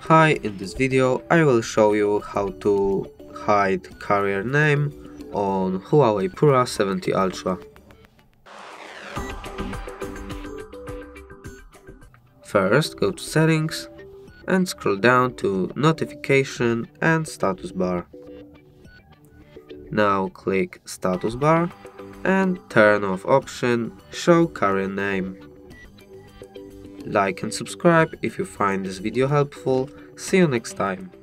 Hi, in this video I will show you how to hide carrier name on HUAWEI Pura 70 Ultra. First go to Settings and scroll down to Notification and Status Bar. Now click Status Bar and turn off option Show Carrier Name. Like and subscribe if you find this video helpful. See you next time.